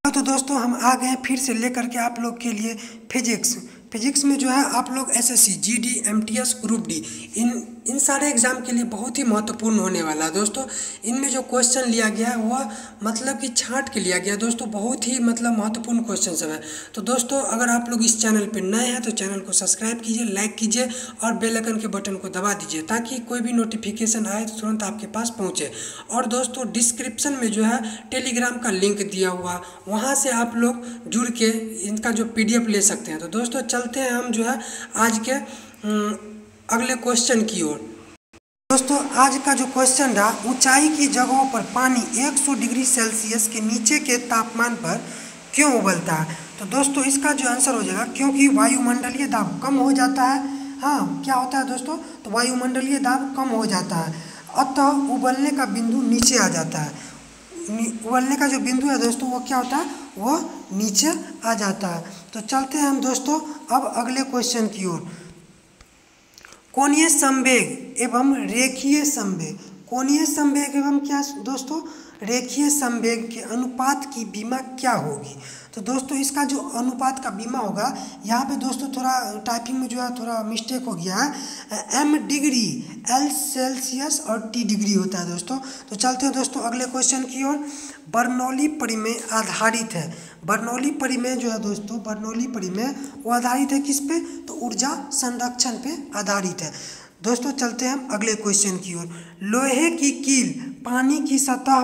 तो दोस्तों हम आ गए फिर से लेकर के आप लोग के लिए फिजिक्स में जो है आप लोग SSC, GD, MTS, group D इन सारे एग्ज़ाम के लिए बहुत ही महत्वपूर्ण होने वाला है दोस्तों। इनमें जो क्वेश्चन लिया गया है वह मतलब कि छांट के लिया गया है दोस्तों, बहुत ही मतलब महत्वपूर्ण क्वेश्चन सब है। तो दोस्तों अगर आप लोग इस चैनल पर नए हैं तो चैनल को सब्सक्राइब कीजिए, लाइक कीजिए और बेल आइकन के बटन को दबा दीजिए ताकि कोई भी नोटिफिकेशन आए तो तुरंत आपके पास पहुँचे। और दोस्तों डिस्क्रिप्शन में जो है टेलीग्राम का लिंक दिया हुआ, वहाँ से आप लोग जुड़ के इनका जो पीडीएफ ले सकते हैं। तो दोस्तों चलते हैं हम जो है आज के अगले क्वेश्चन की ओर। दोस्तों आज का जो क्वेश्चन रहा, ऊंचाई की जगहों पर पानी 100 डिग्री सेल्सियस के नीचे के तापमान पर क्यों उबलता है। तो दोस्तों इसका जो आंसर हो जाएगा क्योंकि वायुमंडलीय दाब कम हो जाता है। हाँ, क्या होता है दोस्तों, तो वायुमंडलीय दाब कम हो जाता है, अतः उबलने का बिंदु नीचे आ जाता है। उबलने का जो बिंदु है दोस्तों वो क्या होता है, वो नीचे आ जाता है। तो चलते हैं हम दोस्तों अब अगले क्वेश्चन की ओर। कोणीय संवेग एवं रेखीय संवेग, कोणीय संवेग एवं क्या दोस्तों, रेखीय संवेग के अनुपात की विमा क्या होगी। तो दोस्तों इसका जो अनुपात का विमा होगा, यहाँ पे दोस्तों थोड़ा टाइपिंग में जो है थोड़ा मिस्टेक हो गया है, एम डिग्री, एल सेल्सियस और टी डिग्री होता है दोस्तों। तो चलते हैं दोस्तों अगले क्वेश्चन की ओर। बर्नौली परिमेय आधारित है, बर्नौली परिमेय जो है दोस्तों, बर्नौली परिमेय वो आधारित है किस पे, तो ऊर्जा संरक्षण पे आधारित है। दोस्तों चलते हैं हम अगले क्वेश्चन की ओर। लोहे की कील पानी की सतह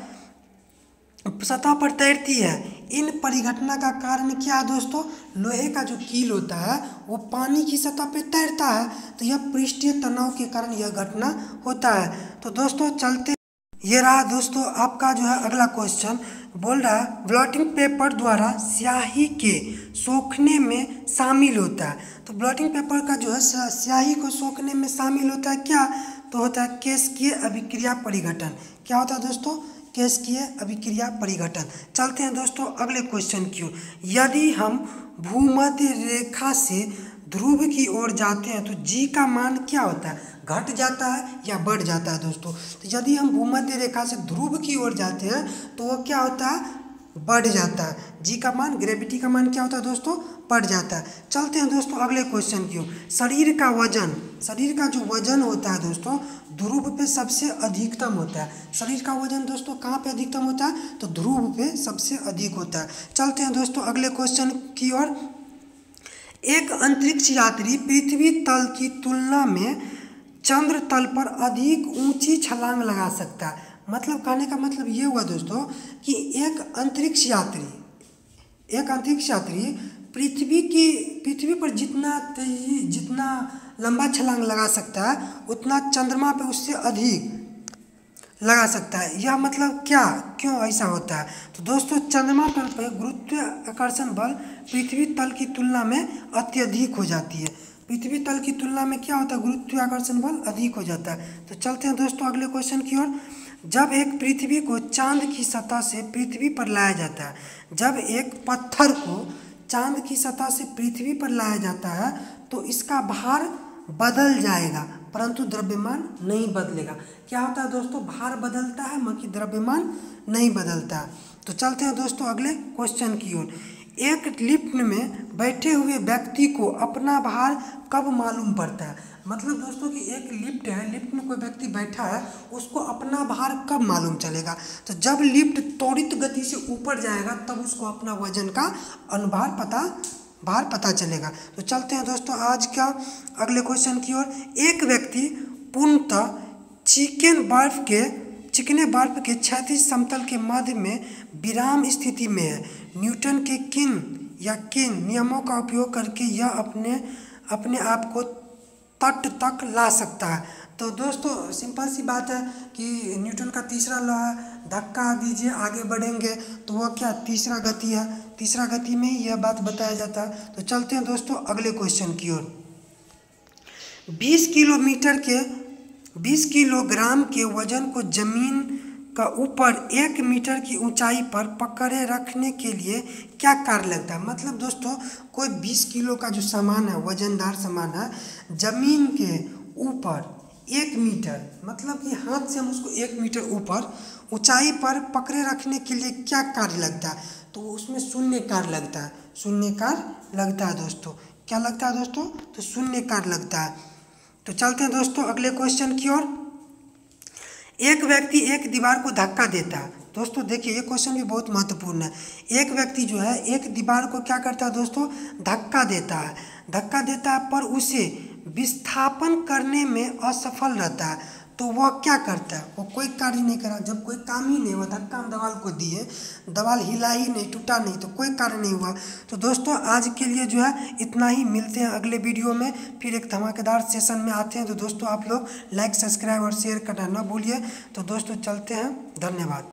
पर तैरती है, इन परिघटना का कारण क्या है दोस्तों। लोहे का जो कील होता है वो पानी की सतह पे तैरता है, तो यह पृष्ठीय तनाव के कारण यह घटना होता है। तो दोस्तों चलते, ये रहा दोस्तों आपका जो है अगला क्वेश्चन। बोल रहा है ब्लॉटिंग पेपर द्वारा स्याही के सोखने में शामिल होता है। तो ब्लॉटिंग पेपर का जो है स्याही को सोखने में शामिल होता है क्या, तो होता है केशकीय अभिक्रिया परिघटन। क्या होता है दोस्तों, केशकीय अभिक्रिया परिघटन। चलते हैं दोस्तों अगले क्वेश्चन की ओर। यदि हम भूमध्य रेखा से ध्रुव की ओर जाते हैं तो जी का मान क्या होता है, घट जाता है या बढ़ जाता है दोस्तों। तो यदि हम भूमध्य रेखा से ध्रुव की ओर जाते हैं तो वो क्या होता है, बढ़ जाता है। जी का मान, ग्रेविटी का मान क्या होता है दोस्तों, बढ़ जाता है। चलते हैं दोस्तों अगले क्वेश्चन की ओर। शरीर का वजन, शरीर का जो वजन होता है दोस्तों ध्रुव पे सबसे अधिकतम होता है। शरीर का वजन दोस्तों कहाँ पे अधिकतम होता है, तो ध्रुव पे सबसे अधिक होता है। चलते हैं दोस्तों अगले क्वेश्चन की ओर। एक अंतरिक्ष यात्री पृथ्वी तल की तुलना में चंद्र तल पर अधिक ऊंची छलांग लगा सकता है। मतलब कहने का मतलब ये हुआ दोस्तों कि एक अंतरिक्ष यात्री पृथ्वी पर जितना लंबा छलांग लगा सकता है उतना चंद्रमा पे उससे अधिक लगा सकता है। यह मतलब क्या, क्यों ऐसा होता है। तो दोस्तों चंद्रमा तल पर गुरुत्वाकर्षण बल पृथ्वी तल की तुलना में अत्यधिक हो जाती है। पृथ्वी तल की तुलना में क्या होता है, गुरुत्वाकर्षण बल अधिक हो जाता है। तो चलते हैं दोस्तों अगले क्वेश्चन की ओर। जब एक पृथ्वी को चांद की सतह से पृथ्वी पर लाया जाता है, जब एक पत्थर को चांद की सतह से पृथ्वी पर लाया जाता है तो इसका भार बदल जाएगा परंतु द्रव्यमान नहीं बदलेगा। क्या होता है दोस्तों, भार बदलता है मगर द्रव्यमान नहीं बदलता। तो चलते हैं दोस्तों अगले क्वेश्चन की ओर। एक लिफ्ट में बैठे हुए व्यक्ति को अपना भार कब मालूम पड़ता है। मतलब दोस्तों कि एक लिफ्ट है, लिफ्ट में कोई व्यक्ति बैठा है, उसको अपना भार कब मालूम चलेगा, तो जब लिफ्ट त्वरित गति से ऊपर जाएगा तब उसको अपना वजन का भार पता चलेगा। तो चलते हैं दोस्तों आज का अगले क्वेश्चन की ओर। एक व्यक्ति पूर्णतः चिकने बर्फ के क्षैतिज समतल के मध्य में विराम स्थिति में है। न्यूटन के किन नियमों का उपयोग करके यह अपने आप को तट तक ला सकता है। तो दोस्तों सिंपल सी बात है कि न्यूटन का तीसरा लॉ है, धक्का दीजिए आगे बढ़ेंगे, तो वह क्या, तीसरा गति है। तीसरा गति में ही यह बात बताया जाता है। तो चलते हैं दोस्तों अगले क्वेश्चन की ओर। 20 किलोग्राम के वजन को जमीन का ऊपर 1 मीटर की ऊंचाई पर पकड़े रखने के लिए क्या कार्य लगता है। मतलब दोस्तों कोई 20 किलो का जो सामान है, वजनदार सामान है, जमीन के ऊपर 1 मीटर, मतलब कि हाथ से हम उसको 1 मीटर ऊपर ऊंचाई पर पकड़े रखने के लिए क्या कार्य लगता है। तो उसमें शून्यकार लगता है, शून्यकार लगता है दोस्तों। क्या लगता है दोस्तों? तो शून्यकार लगता है। तो चलते हैं दोस्तों अगले क्वेश्चन की ओर। एक व्यक्ति एक दीवार को धक्का देता है। दोस्तों देखिए ये क्वेश्चन भी बहुत महत्वपूर्ण है। एक व्यक्ति जो है एक दीवार को क्या करता है दोस्तों? धक्का देता है, धक्का देता है, पर उसे विस्थापन करने में असफल रहता है। तो वह क्या करता है? वो कोई कार्य नहीं करा, जब कोई काम ही नहीं हुआ, धक्का हम दीवार को दिए, दीवार हिला ही नहीं, टूटा नहीं, तो कोई कार्य नहीं हुआ। तो दोस्तों आज के लिए जो है इतना ही, मिलते हैं अगले वीडियो में, फिर एक धमाकेदार सेशन में आते हैं। तो दोस्तों आप लोग लाइक, सब्सक्राइब और शेयर करना ना भूलिए। तो दोस्तों चलते हैं, धन्यवाद।